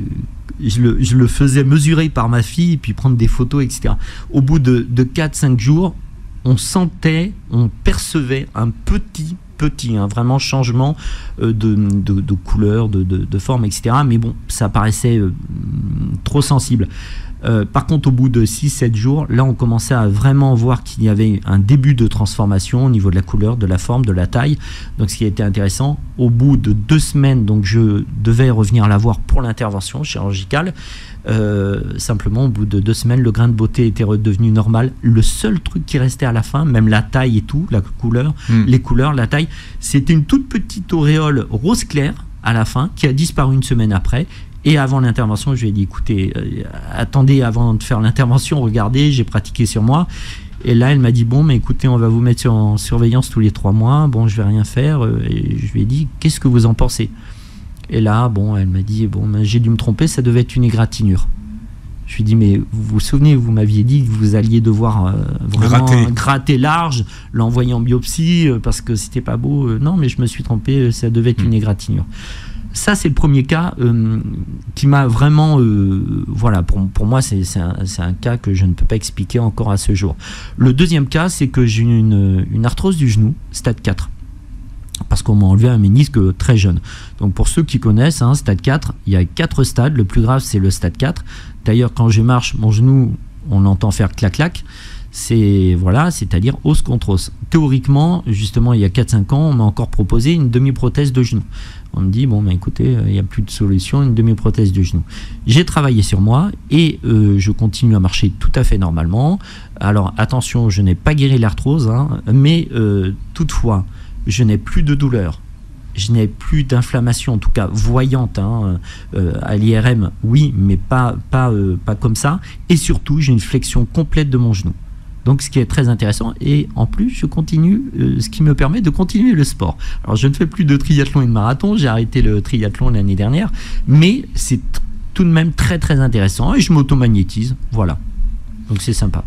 je, le, je le faisais mesurer par ma fille, puis prendre des photos, et cetera. Au bout de, de quatre cinq jours, on sentait, on percevait un petit, petit, hein, vraiment changement euh, de, de, de couleur, de, de, de forme, et cetera. Mais bon, ça paraissait euh, trop sensible. Euh, par contre, au bout de six sept jours, là, on commençait à vraiment voir qu'il y avait un début de transformation au niveau de la couleur, de la forme, de la taille. Donc, ce qui a été intéressant, au bout de deux semaines, donc je devais revenir la voir pour l'intervention chirurgicale. Euh, simplement, au bout de deux semaines, le grain de beauté était redevenu normal. Le seul truc qui restait à la fin, même la taille et tout, la couleur, mmh. les couleurs, la taille, c'était une toute petite auréole rose clair à la fin qui a disparu une semaine après. Et avant l'intervention, je lui ai dit, écoutez, euh, attendez avant de faire l'intervention, regardez, j'ai pratiqué sur moi. Et là, elle m'a dit, bon, mais écoutez, on va vous mettre sur, en surveillance tous les trois mois. Bon, je vais rien faire. Et je lui ai dit, qu'est-ce que vous en pensez? Et là, bon, elle m'a dit, bon, ben, j'ai dû me tromper, ça devait être une égratignure. Je lui ai dit, mais vous vous souvenez, vous m'aviez dit que vous alliez devoir euh, vraiment gratter. gratter large, l'envoyer en biopsie, euh, parce que c'était pas beau. Euh, non, mais je me suis trompé, ça devait être mmh. une égratignure. Ça, c'est le premier cas euh, qui m'a vraiment... Euh, voilà, pour, pour moi, c'est, c'est, un, c'est un cas que je ne peux pas expliquer encore à ce jour. Le deuxième cas, c'est que j'ai une, une arthrose du genou, stade quatre. Parce qu'on m'a enlevé un ménisque très jeune. Donc, pour ceux qui connaissent, hein, stade quatre, il y a quatre stades. Le plus grave, c'est le stade quatre. D'ailleurs, quand je marche, mon genou, on l'entend faire clac-clac. C'est, voilà, c'est-à-dire os contre os. Théoriquement, justement, il y a quatre cinq ans, on m'a encore proposé une demi-prothèse de genou. On me dit, bon, ben, écoutez, il n'y a plus de solution, une demi-prothèse de genou. J'ai travaillé sur moi et euh, je continue à marcher tout à fait normalement. Alors, attention, je n'ai pas guéri l'arthrose, hein, mais euh, toutefois, je n'ai plus de douleur. Je n'ai plus d'inflammation, en tout cas voyante, hein, euh, à l'I R M, oui, mais pas, pas, euh, pas comme ça. Et surtout, j'ai une flexion complète de mon genou. Donc, ce qui est très intéressant. Et en plus, je continue, euh, ce qui me permet de continuer le sport. Alors, je ne fais plus de triathlon et de marathon. J'ai arrêté le triathlon l'année dernière. Mais c'est t- tout de même très, très intéressant. Et je m'automagnétise. Voilà. Donc, c'est sympa.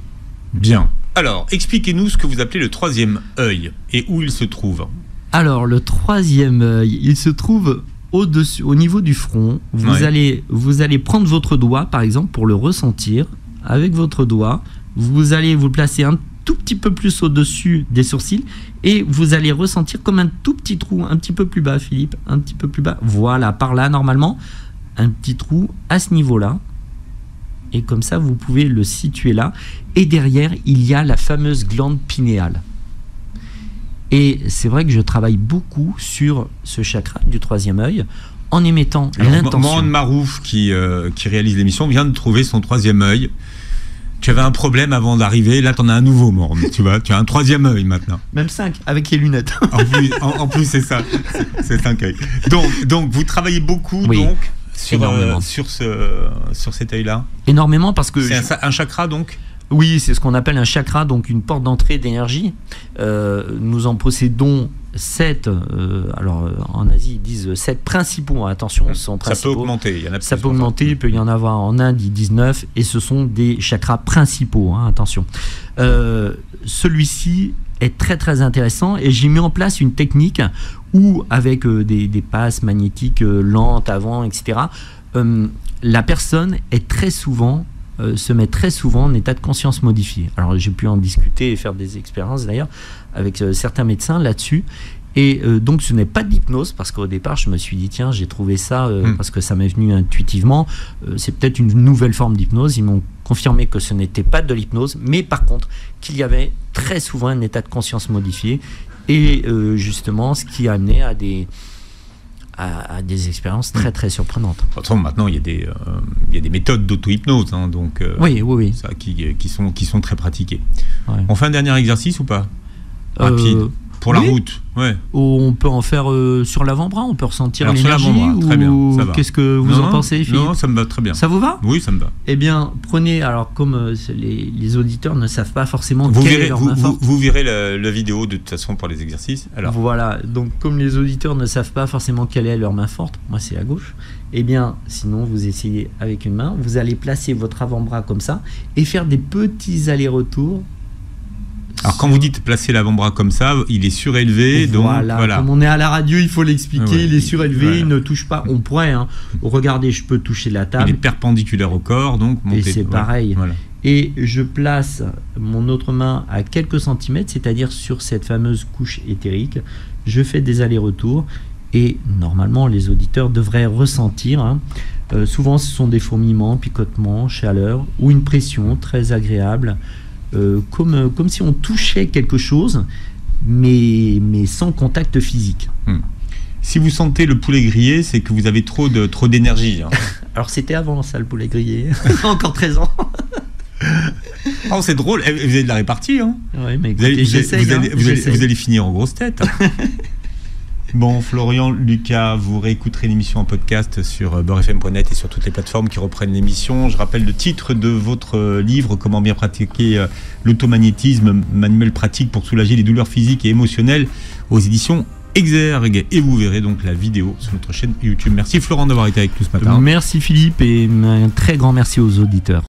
Bien. Alors, expliquez-nous ce que vous appelez le troisième œil et où il se trouve. Alors, le troisième œil, il se trouve au-dessus, au niveau du front. Vous, ouais. allez, vous allez prendre votre doigt, par exemple, pour le ressentir. Avec votre doigt, vous allez vous placer un tout petit peu plus au-dessus des sourcils et vous allez ressentir comme un tout petit trou, un petit peu plus bas, Philippe, un petit peu plus bas. Voilà, par là, normalement, un petit trou à ce niveau-là. Et comme ça, vous pouvez le situer là. Et derrière, il y a la fameuse glande pinéale. Et c'est vrai que je travaille beaucoup sur ce chakra du troisième œil en émettant Alors, l'intention. Morane Marouf, qui, euh, qui réalise l'émission, vient de trouver son troisième œil. Tu avais un problème avant d'arriver, là tu en as un nouveau, Morne, tu vois, tu as un troisième œil maintenant. Même cinq, avec les lunettes. En plus, en, en plus c'est ça, c'est, c'est cinq œils. Donc, donc vous travaillez beaucoup oui, donc, sur, euh, sur, ce, sur cet œil-là. Énormément parce que... C'est je... un, un chakra donc. Oui, c'est ce qu'on appelle un chakra, donc une porte d'entrée d'énergie. Euh, nous en possédons sept, euh, alors en Asie ils disent sept principaux, attention, ce sont principaux. Ça peut augmenter, il y en a Ça peut augmenter, il peut y en avoir en Inde, ils disent neuf, et ce sont des chakras principaux, hein, attention. Euh, celui-ci est très très intéressant et j'ai mis en place une technique où avec euh, des, des passes magnétiques euh, lentes avant, et cetera, euh, la personne est très souvent Euh, se met très souvent en état de conscience modifié. Alors j'ai pu en discuter et faire des expériences d'ailleurs avec euh, certains médecins là-dessus. Et euh, donc ce n'est pas de l'hypnose parce qu'au départ je me suis dit tiens j'ai trouvé ça euh, mmh. parce que ça m'est venu intuitivement. Euh, c'est peut-être une nouvelle forme d'hypnose. Ils m'ont confirmé que ce n'était pas de l'hypnose, mais par contre qu'il y avait très souvent un état de conscience modifié, et euh, justement ce qui a amené à des, à, à des expériences très très surprenantes. De toute façon, maintenant il y a des, euh, il y a des méthodes d'auto-hypnose, hein, donc euh, oui, oui, oui. Ça, qui, qui, sont, qui sont très pratiquées. Ouais. On fait un dernier exercice ou pas? Rapide. Euh, Pour la oui. route, ouais. On peut en faire euh, sur l'avant-bras, on peut ressentir Alors, sur l'énergie. l'avant-bras, très bien, ou ça va. qu'est-ce que vous non, en pensez, Philippe? Non, ça me va très bien. Ça vous va? Oui, ça me va. Eh bien, prenez, alors comme euh, les, les auditeurs ne savent pas forcément Vous quelle verrez, est leur vous, main vous, forte. vous verrez la, la vidéo de toute façon pour les exercices. Alors, Voilà, donc comme les auditeurs ne savent pas forcément quelle est leur main forte, moi c'est la gauche, eh bien sinon vous essayez avec une main, vous allez placer votre avant-bras comme ça et faire des petits allers-retours. alors quand vous dites placer l'avant-bras comme ça, il est surélevé, donc voilà, voilà. comme on est à la radio, il faut l'expliquer, Ah ouais, il est surélevé, voilà. il ne touche pas, on pourrait, hein, regardez, je peux toucher la Il est table, perpendiculaire au corps, donc et monter. c'est voilà, pareil. Voilà. Et je place mon autre main à quelques centimètres, c'est-à-dire sur cette fameuse couche éthérique. Je fais des allers-retours et normalement les auditeurs devraient ressentir. Hein, euh, souvent ce sont des fourmillements, picotements, chaleur ou une pression très agréable, euh, comme, comme si on touchait quelque chose, mais, mais sans contact physique. Hmm. Si vous sentez le poulet grillé, c'est que vous avez trop de trop d'énergie. Hein. Alors c'était avant ça, le poulet grillé, encore treize ans. Oh, c'est drôle, vous avez de la répartie. Hein. Ouais, mais Vous, allez, écoutez, vous, allez, j'essaye, vous, allez, hein, vous, allez, j'essaye. vous allez finir en grosse tête. Bon, Florian, Lucas, vous réécouterez l'émission en podcast sur beurre f m point net et sur toutes les plateformes qui reprennent l'émission. Je rappelle le titre de votre livre, Comment bien pratiquer l'automagnétisme, manuel pratique pour soulager les douleurs physiques et émotionnelles, aux éditions Exergue. Et vous verrez donc la vidéo sur notre chaîne YouTube. Merci Florent d'avoir été avec nous ce matin. Merci Philippe et un très grand merci aux auditeurs.